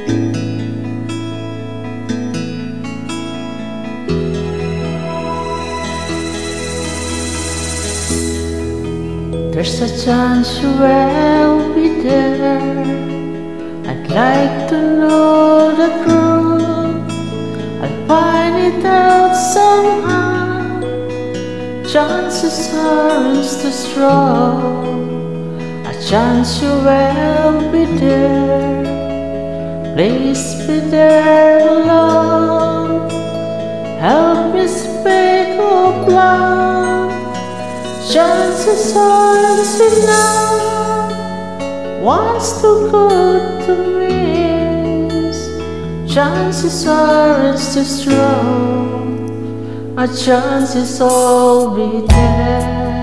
There's a chance you will be there. I'd like to know the truth. I'll find it out somehow. Chances aren't too strong. A chance you will be there. Please be there alone. Help me speak of love. Chances aren't enough. One's too good to miss. Chances aren't too strong. A chance is all be there.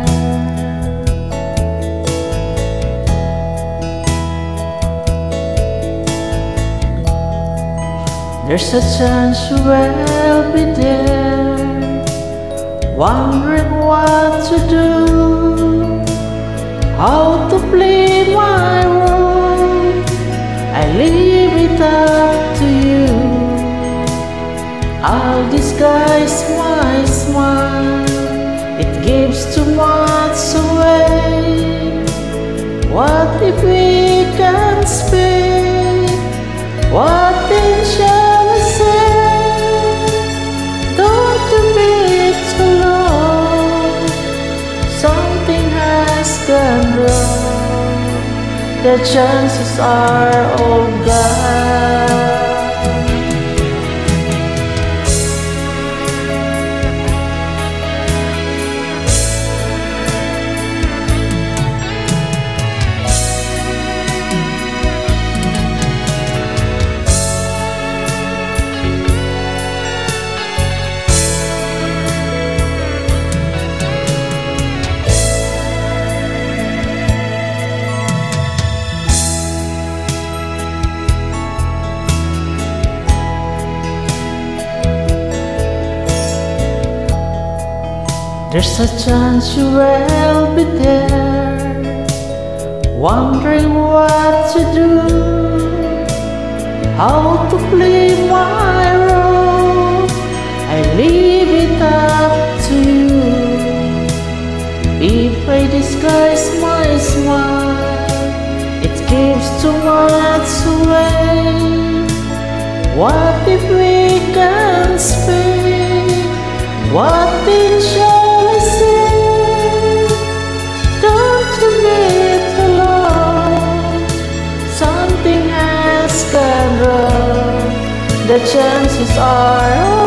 There's a chance you will be there, wondering what to do, how to play my role. I leave it up to you. I'll disguise my smile, it gives too much away. What if we can speak? What then shall I say? Don't you be too long. Something has gone wrong. The chances are all gone. There's a chance you will be there, wondering what to do, how to play my role. I leave it up to you. If I disguise my smile, it gives too much away. What if we can speak? What then shall I say? Don't you be alone. Something has gone wrong. The chances are